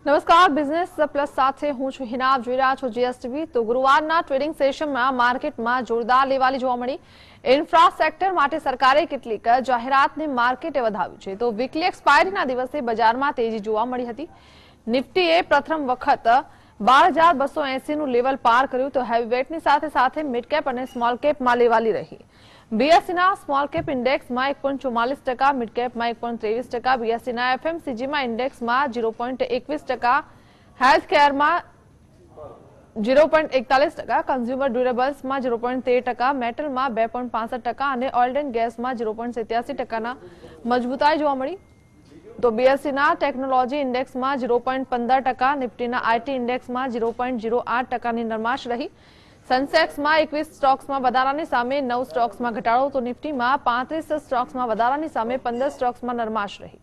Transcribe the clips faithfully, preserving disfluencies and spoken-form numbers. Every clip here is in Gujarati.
નમસ્કાર, બિઝનેસ પ્લસ સાથે હું છું હિના, આપ જોઈ રહ્યા છો જીએસટીવી। તો ગુરુવારના ટ્રેડિંગ સેશનમાં માર્કેટમાં જોરદાર લેવાલી જોવા મળી। ઇન્ફ્રા સેક્ટર માટે સરકારે કેટલીક જાહેરાતને માર્કેટે વધાવ્યું છે, તો વીકલી એક્સપાયરીના દિવસે બજારમાં તેજી જોવા મળી હતી। નિફ્ટીએ પ્રથમ વખત બાર હજાર બસો એસી નું લેવલ પાર કર્યું, તો હેવીવેટની સાથે સાથે મિડ કેપ અને સ્મોલ કેપમાં લેવાલી રહી। બીએસસીના સ્મોલ કેપ ઇન્ડેક્સમાં એક પોઈન્ટ ચુમ્માલીસ ટકા, મિડ કેપમાં એક પોઈન્ટ ત્રેવીસ ટકા, બીએસસીના એફએમસીજીમાં ઇન્ડેક્સમાં ઝીરો પોઈન્ટ એકવીસ ટકા, હેલ્થ કેરમાં ઝીરો પોઈન્ટ એકતાલીસ ટકા, કન્ઝ્યુમર ડ્યુરેબલ્સમાં ઝીરો પોઈન્ટ તેર ટકા, મેટલમાં બે પોઈન્ટ પાસઠ ટકા અને ઓઇલ એન્ડ ગેસમાં ઝીરો પોઈન્ટ સિત્યાસી ટકાના મજબૂતાઈ જોવા મળી। તો બીએસસીના ટેકનોલોજી ઇન્ડેક્સમાં ઝીરો પોઈન્ટ પંદર ટકા, નિફ્ટીના આઈટી ઇન્ડેક્સમાં ઝીરો પોઈન્ટ ઝીરો આઠ ટકાની નરમાશ રહી। સેન્સેક્સમાં એકવીસ સ્ટોક્સમાં વધારાની સામે નવ સ્ટોક્સમાં ઘટાડો, તો નિફ્ટીમાં પાંત્રીસ સ્ટોક્સમાં વધારાની સામે પંદર સ્ટોક્સમાં નરમાશ રહી।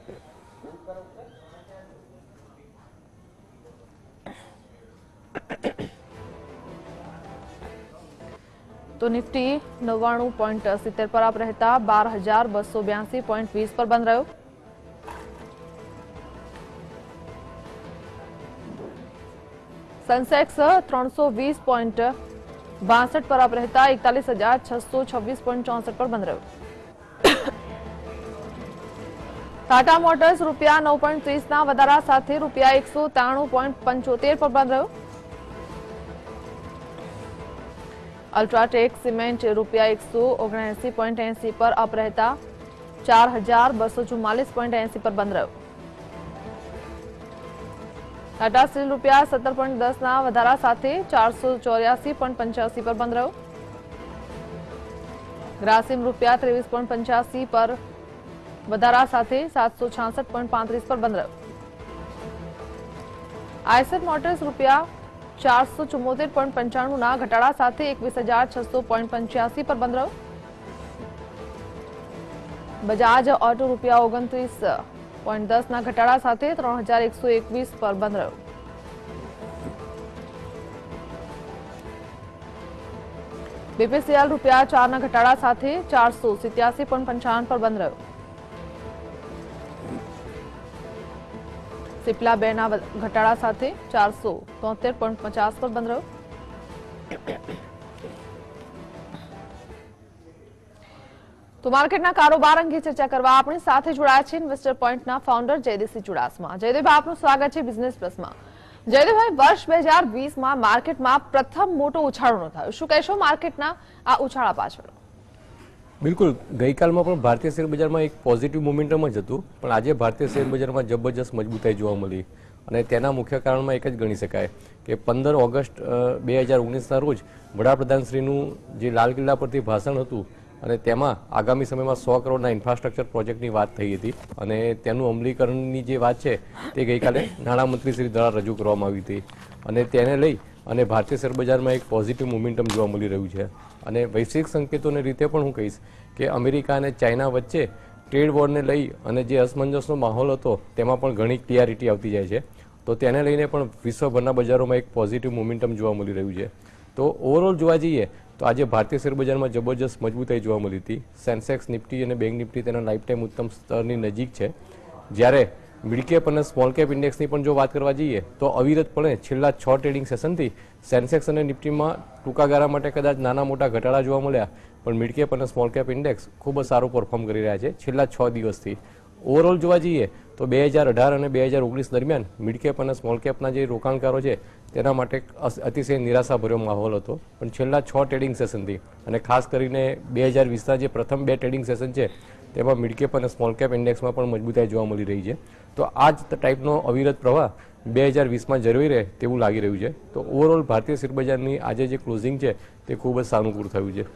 તો નિફ્ટી નવ્વાણું પોઈન્ટ સિત્તેર પર આપ રહેતા બાર હજાર બસો બ્યાસી પોઈન્ટ વીસ પર બંધ રહ્યો। સેન્સેક્સ ત્રણસો વીસ પોઈન્ટ બાસઠ પર આપ રહેતા એકતાલીસ હજાર છસો છવ્વીસ પોઈન્ટ ચોસઠ પર બંધ રહ્યો। ટાટા મોટર્સ રૂપિયા નવ પોઈન્ટ ત્રીસ ના વધારા સાથે રૂપિયા એકસો ત્રાણું પોઈન્ટ પંચોતેર પર બંધ રહ્યો। અલ્ટ્રાટેક સિમેન્ટ રૂપિયા એકસો ઓગણએસી પોઈન્ટ એસી પર અપ રહેતા ચાર હજાર બસો ચુમ્માલીસ પોઈન્ટ એસી પર બંધ રહ્યો। ટાટા સ્ટીલ રૂપિયા સત્તર પોઈન્ટ દસ ના વધારા સાથે ચારસો ચોર્યાસી પોઈન્ટ પંચ્યાસી પર બંધ રહ્યો। ગ્રાસિમ રૂપિયા ત્રેવીસ પોઈન્ટ પંચ્યાસી પર વધારા સાથે સાતસો છાસઠ પોઈન્ટ પાંત્રીસ પર બંધ રહ્યો। આઈસર મોટર્સ રૂપિયા ચારસો ચુમ્મોતેર પોઈન્ટ પંચાણું ના ઘટાડા સાથે એકવીસ હજાર છસો પોઈન્ટ પંચ્યાસી પર બંધ રહ્યો। બજાજ ઓટો રૂપિયા ઓગણત્રીસ પોઈન્ટ દસ ના ઘટાડા સાથે ત્રણ હજાર એકસો એકવીસ પર બંધ રહ્યો। બીપીસીએલ રૂપિયા ચાર ના ઘટાડા સાથે ચારસો સિત્યાસી પોઈન્ટ પંચાવન પર બંધ રહ્યો। સિપ્લા બે ના ઘટાડા સાથે ચારસો તોતેર પોઈન્ટ પચાસ પર બંધ રહ્યો। તો માર્કેટના કારોબાર અંગે ચર્ચા કરવા આપણી સાથે જોડાયા છે ઇન્વેસ્ટર પોઈન્ટના ફાઉન્ડર જયદેવસિંહ ચુડાસમા। જયદેવભાઈ, આપનું સ્વાગત છે બિઝનેસ પ્લસમાં। જયદેવભાઈ, વર્ષ બે હજાર વીસમાં માર્કેટમાં પ્રથમ મોટો ઉછાળો નોંધાયો, શું કહેશો માર્કેટના આ ઉછાળા પાછળ? બિલકુલ, ગઈકાલમાં પણ ભારતીય શેર બજારમાં એક પોઝિટિવ મોમેન્ટમ જ હતું, પણ આજે ભારતીય શેર બજારમાં જબરજસ્ત મજબૂતાઈ જોવા મળી અને તેના મુખ્ય કારણમાં એક જ ગણી શકાય કે પંદર ઓગસ્ટ બે હજાર ઓગણીસના રોજ વડાપ્રધાનશ્રીનું જે લાલ કિલ્લા પરથી ભાષણ હતું અને તેમાં આગામી સમયમાં સો કરોડના ઇન્ફ્રાસ્ટ્રક્ચર પ્રોજેક્ટની વાત થઈ હતી અને તેનું અમલીકરણની જે વાત છે તે ગઈકાલે નાણામંત્રી શ્રી દ્વારા રજૂ કરવામાં આવી હતી અને તેને લઈ અને ભારતીય શેર બજારમાં એક પોઝિટિવ મોમેન્ટમ જોવા મળી રહ્યું છે। અને વૈશ્વિક સંકેતોને રીતે પણ હું કહીશ કે અમેરિકા અને ચાઇના વચ્ચે ટ્રેડ વોરને લઈ અને જે અસમંજસનો માહોલ હતો તેમાં પણ ઘણી ક્લિયરિટી આવતી જાય છે, તો તેને લઈને પણ વિશ્વભરના બજારોમાં એક પોઝિટિવ મોમેન્ટમ જોવા મળી રહ્યું છે। તો ઓવરઓલ જોવા જઈએ તો આજે ભારતીય શેર બજારમાં જબરજસ્ત મજબૂતાઈ જોવા મળી હતી। સેન્સેક્સ, નિફ્ટી અને બેંક નિફ્ટી તેના લાઈફ ટાઈમ ઉત્તમ સ્તરની નજીક છે, જ્યારે મિડકેપ અને સ્મોલ કેપ ઇન્ડેક્સની પણ જો વાત કરવા જઈએ તો અવિરતપણે છેલ્લા છ ટ્રેડિંગ સેશનથી સેન્સેક્સ અને નિફ્ટીમાં ટૂંકા ગાળા માટે કદાચ નાના મોટા ઘટાડા જોવા મળ્યા, પણ મિડકેપ અને સ્મોલ કેપ ઇન્ડેક્સ ખૂબ જ સારું પરફોર્મ કરી રહ્યા છે છેલ્લા છ દિવસથી। ઓવરઓલ જોવા જઈએ તો બે હજાર અઢાર અને બે હજાર ઓગણીસ દરમિયાન મિડકેપ અને સ્મોલ કેપના જે રોકાણકારો છે તેના માટે અતિશય નિરાશાભર્યો માહોલ હતો, પણ છેલ્લા છ ટ્રેડિંગ સેશનથી અને ખાસ કરીને બે હજાર વીસના જે પ્રથમ બે ટ્રેડિંગ સેશન છે તેમાં મિડકેપ અને સ્મોલ કેપ ઇન્ડેક્સમાં પણ મજબૂતાઈ જોવા મળી રહી છે। તો આ જ ટાઈપનો અવિરત પ્રવાહ બે હજાર વીસમાં જરૂરી રહે તેવું લાગી રહ્યું છે। તો ઓવરઓલ ભારતીય શેર બજારની આજે જે ક્લોઝિંગ છે તે ખૂબ જ સાનુકૂળ થયું છે।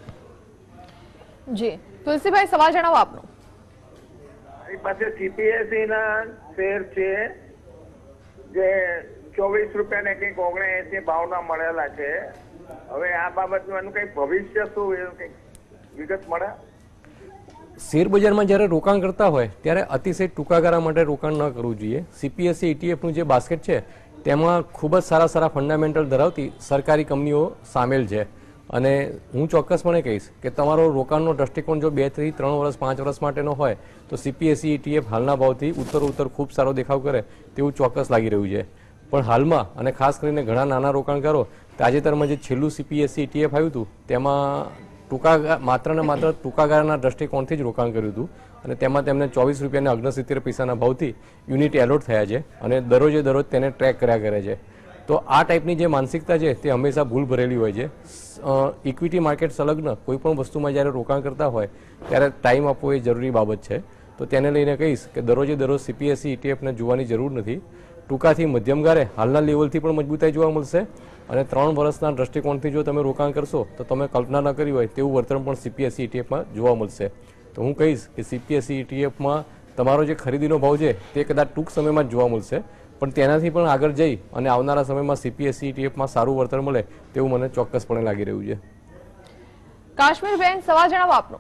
જી તુલસીભાઈ, સવાલ જણાવો આપનો। મારી પાસે સીપીએસસી ના શેર છે જે ચોવીસ રૂપિયા ને કંઈક ઓગણએસી ભાવના મળેલા છે, હવે આ બાબતનું એનું કઈ ભવિષ્ય શું, એનું કઈ વિગત મળે? શેર બજારમાં જ્યારે રોકાણ કરતા હોય ત્યારે અતિશય ટૂંકા ગાળા માટે રોકાણ ન કરવું જોઈએ। સીપીએસસી ઈટીએફનું જે બાસ્કેટ છે તેમાં ખૂબ જ સારા સારા ફંડામેન્ટલ ધરાવતી સરકારી કંપનીઓ સામેલ છે અને હું ચોક્કસપણે કહીશ કે તમારો રોકાણનો દ્રષ્ટિકોણ જો બે થી ત્રણ વર્ષ પાંચ વર્ષ માટેનો હોય તો સીપીએસઈ ઈટીએફ હાલના ભાવથી ઉત્તર ઉત્તર ખૂબ સારો દેખાવ કરે તેવું ચોક્કસ લાગી રહ્યું છે. પણ હાલમાં અને ખાસ કરીને ઘણા નાના રોકાણકારો તાજેતરમાં જે છેલ્લું સીપીએસઈ ઈટીએફ આવ્યું હતું તેમાં ટૂંકા માત્ર ને માત્ર ટૂંકા ગાળાના દ્રષ્ટિકોણથી જ રોકાણ કર્યું હતું અને તેમાં તેમને ચોવીસ રૂપિયાના ઓગણસિત્તેર પૈસાના ભાવથી યુનિટ એલોટ થયા છે અને દરરોજે દરરોજ તેને ટ્રેક કર્યા કરે છે. તો આ ટાઈપની જે માનસિકતા છે તે હંમેશા ભૂલ ભરેલી હોય છે. ઇક્વિટી માર્કેટ સંલગ્ન કોઈ પણ વસ્તુમાં જ્યારે રોકાણ કરતા હોય ત્યારે ટાઈમ આપવો એ જરૂરી બાબત છે. તો તેને લઈને કહીશ કે દરરોજે દરરોજ સીપીએસઈ ઈટીએફને જોવાની જરૂર નથી. ટૂંકાથી મધ્યમ ગાળે હાલના લેવલથી પણ મજબૂતાઈ જોવા મળશે અને ત્રણ વર્ષના દ્રષ્ટિકોણથી જો તમે રોકાણ કરશો તો તમે કલ્પના ન કરી હોય તેવું વર્તન પણ સીપીએસઈ ઈટીએફમાં જોવા મળશે. તો હું કહીશ કે સીપીએસઈ ઈટીએફમાં તમારો જે ખરીદીનો ભાવ છે તે કદાચ ટૂંક સમયમાં જ જોવા મળશે, પણ તેનાથી પણ આગળ જઈ અને આવનારા સમયમાં સીપીએસઈ ઈટીએફમાં સારું વળતર મળે તેવું મને ચોક્કસપણે લાગી રહ્યું છે. કાશ્મીર બેન, સવાલ જણાવો આપનો.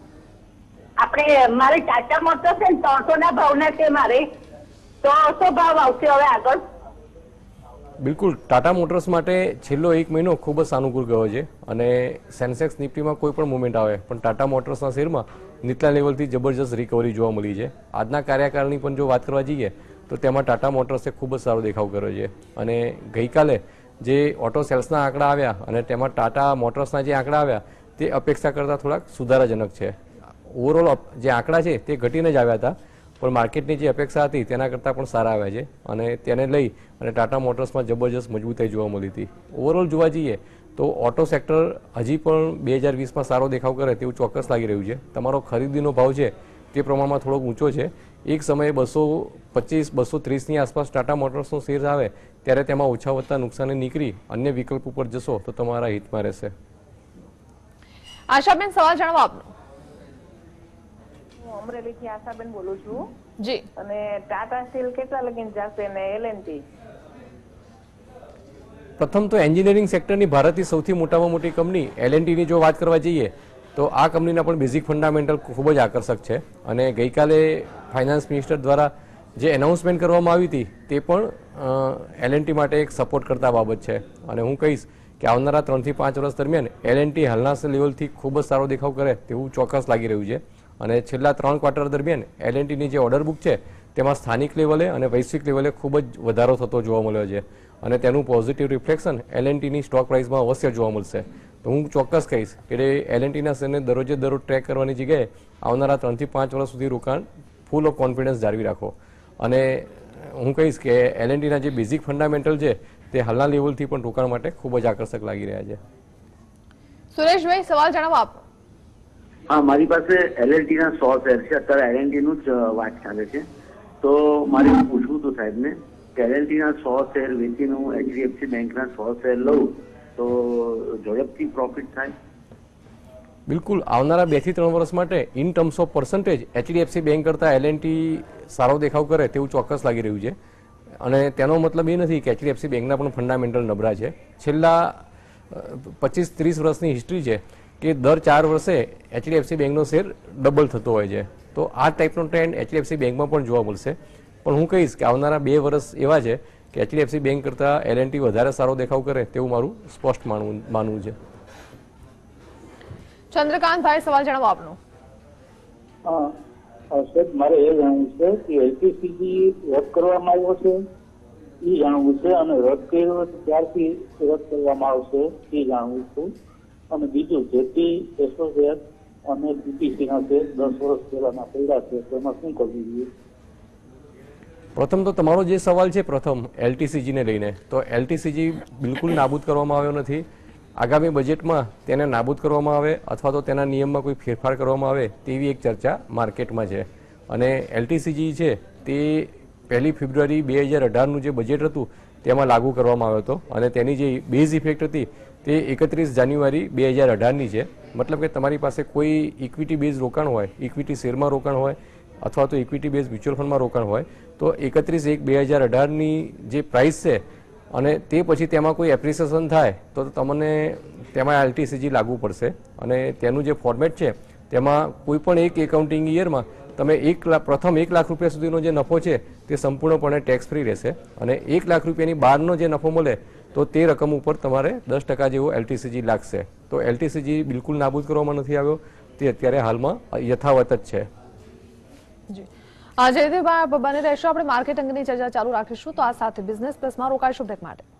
આપણે મારે ટાટા મોટર્સ છે ત્રણસો ના ભાવના છે મારે, તો શું ભાવ આવશે હવે આગળ? બિલકુલ, ટાટા મોટર્સ માટે છેલ્લો એક મહિનો ખૂબ જ સાનુકૂળ ગયો છે અને સેન્સેક્સ નિફ્ટીમાં કોઈ પણ મુવમેન્ટ આવે પણ ટાટા મોટર્સના શેરમાં નીચલા લેવલથી જબરજસ્ત રિકવરી જોવા મળી છે. આજના કાર્યકાળની પણ જો વાત કરવા જઈએ તો તેમાં ટાટા મોટર્સે ખૂબ જ સારો દેખાવ કર્યો છે અને ગઈકાલે જે ઓટો સેલ્સના આંકડા આવ્યા અને તેમાં ટાટા મોટર્સના જે આંકડા આવ્યા તે અપેક્ષા કરતાં થોડાક સુધારાજનક છે. ઓવરઓલ જે આંકડા છે તે ઘટીને જ આવ્યા હતા પણ માર્કેટની જે અપેક્ષા હતી તેના કરતાં પણ સારા આવ્યા છે અને તેને લઈ અને ટાટા મોટર્સમાં જબરજસ્ત મજબૂતાઈ જોવા મળી હતી. ઓવરઓલ જોવા જઈએ તો ઓટો સેક્ટર હજી પણ બે હજાર વીસમાં સારો દેખાવ કરે તેવું ચોક્કસ લાગી રહ્યું છે. તમારો ખરીદીનો ભાવ છે તે પ્રમાણમાં થોડોક ઊંચો છે. એક સમયે બસો પચીસ બસો ત્રીસની આસપાસ ટાટા મોટર્સનો શેર આવે ત્યારે તેમાં ઓછા વત્તા નુકસાને નીકળી અન્ય વિકલ્પ ઉપર જશો તો તમારા હિતમાં રહેશે. આશાબેન, સવાલ જણાવો આપનો. હું અમરેલીથી આશાબેન બોલું છું. જી. અને ટાટા સ્ટીલ કેટલા લગીને જશે ને એલ એન્ડ ટી? પ્રથમ તો એન્જિનિયરિંગ સેક્ટરની ભારતની સૌથી મોટામાં મોટી કંપની એલ એન્ડ ટીની જો વાત કરવા જઈએ તો આ કંપનીના પણ બેઝિક ફંડામેન્ટલ ખૂબ જ આકર્ષક છે અને ગઈકાલે ફાઇનાન્સ મિનિસ્ટર દ્વારા જે એનાઉન્સમેન્ટ કરવામાં આવી હતી તે પણ એલ એન્ડ ટી માટે એક સપોર્ટ કરતા બાબત છે અને હું કહીશ કે આવનારા ત્રણથી પાંચ વર્ષ દરમિયાન એલ એન્ડ ટી હાલના લેવલથી ખૂબ જ સારો દેખાવ કરે તેવું ચોક્કસ લાગી રહ્યું છે અને છેલ્લા ત્રણ ક્વાર્ટર દરમિયાન એલ એન્ડ ટીની જે ઓર્ડર બુક છે તેમાં સ્થાનિક લેવલે અને વૈશ્વિક લેવલે ખૂબ જ વધારો થતો જોવા મળ્યો છે અને તેનું પોઝિટિવ રિફ્લેક્શન એલ એન્ડ ટીની સ્ટોક પ્રાઇસમાં અવશ્ય જોવા મળશે. તો હું ચોક્કસ કહીશ કે એલ એન્ડ ટીના શેરને દરરોજે દરરોજ ટ્રેક કરવાની જગ્યાએ આવનારા ત્રણથી પાંચ વર્ષ સુધી રોકાણ ફૂલ ઓફ કોન્ફિડન્સ જાળવી રાખો અને હું કહીશ કે એલ એન્ડ ટીના જે બેઝિક ફંડામેન્ટલ છે તે હાલના લેવલથી પણ રોકાણ માટે ખૂબ જ આકર્ષક લાગી રહ્યા છે. સુરેશભાઈ, સવાલ જણાવો આપ. હા, મારી પાસે એલ એન્ડ ટી ના સો શેર છે. અત્યારે એલ એન્ડ ટી નું જ વાત ચાલે છે તો મારે પૂછવું હતું સાહેબને કે એલ એન્ડ ટી ના સો શેર વેચીને હું એચડીએફસી બેંક ના સો શેર લઉં તો ઝડપથી પ્રોફિટ થાય? બિલકુલ, આવનારા બે થી ત્રણ વર્ષ માટે in terms of percentage HDFC bank કરતાં એલ એન્ડ ટી સારો દેખાવ કરે તેવું ચોક્કસ લાગી રહ્યું છે અને તેનો મતલબ એ નથી કે એચડીએફસી બેંકના પણ ફંડામેન્ટલ નબળા છે. છેલ્લા પચીસ ત્રીસ વર્ષની હિસ્ટ્રી છે કે દર ચાર વર્ષે એચડીએફસી બેંકનો શેર ડબલ થતો હોય છે. તો આ ટાઈપનો ટ્રેન્ડ એચડીએફસી બેંકમાં પણ જોવા મળશે પણ હું કહીશ કે આવનારા બે વર્ષ એવા છે કે એચડીએફસી બેંક કરતાં એલ એન્ડ ટી વધારે સારો દેખાવ કરે તેવું મારું સ્પષ્ટ માનવું માનવું છે. ચંદ્રકાંતભાઈ, સવાલ જણાવો આપનો. હા સાહેબ, મારે એ જાણવું છે કે એલટીસીજી રદ કરવામાં આવ્યો છે એ જાણવું છે અને રદ કર્યો ત્યારથી રદ કરવામાં આવશે એ જાણવું છું અને બીજું જેટી એસોસિએટ અને બીટીસીના છે દસ વર્ષ પહેલાના પડ્યા છે તેમાં શું કરવું જોઈએ? પ્રથમ તો તમારો જે સવાલ છે પ્રથમ એલટીસીજીને લઈને, તો એલટીસીજી બિલકુલ નાબૂદ કરવામાં આવ્યો નથી. આગામી બજેટમાં તેને નાબૂદ કરવામાં આવે અથવા તો તેના નિયમમાં કોઈ ફેરફાર કરવામાં આવે તેવી એક ચર્ચા માર્કેટમાં છે અને એલટીસીજી છે તે પહેલી ફેબ્રુઆરી બે હજાર અઢારનું જે બજેટ હતું તેમાં લાગુ કરવામાં આવ્યો હતો અને તેની જે બેઝ ઇફેક્ટ હતી તે એકત્રીસ જાન્યુઆરી બે હજાર અઢારની છે. મતલબ કે તમારી પાસે કોઈ ઇક્વિટી બેઝ રોકાણ હોય, ઇક્વિટી શેરમાં રોકાણ હોય અથવા તો ઇક્વિટી બેઝ મ્યુચ્યુઅલ ફંડમાં રોકાણ હોય તો એકત્રીસ એક બે હજાર અઢારની જે પ્રાઇસ છે અને તે પછી તેમાં કોઈ એપ્રિસિએશન થાય તો તમને તેમાં એલટીસીજી લાગુ પડશે અને તેનું જે ફોર્મેટ છે તેમાં કોઈ પણ એક એકાઉન્ટિંગ યરમાં તમે એક લાખ પ્રથમ એક લાખ રૂપિયા સુધીનો જે નફો છે તે સંપૂર્ણપણે ટેક્સ ફ્રી રહેશે અને એક લાખ રૂપિયાની બહારનો જે નફો મળે તો તે રકમ ઉપર તમારે દસ ટકા જેવો એલટીસીજી લાગશે. તો એલટીસીજી બિલકુલ નાબૂદ કરવામાં નથી આવ્યો, તે અત્યારે હાલમાં યથાવત જ છે. જી જયદેવભાઈ બને રહેશો, આપણે માર્કેટ અંગેની ચર્ચા ચાલુ રાખીશું. તો આ સાથે બિઝનેસ પ્લસમાં રોકાઈશું બ્રેક માટે.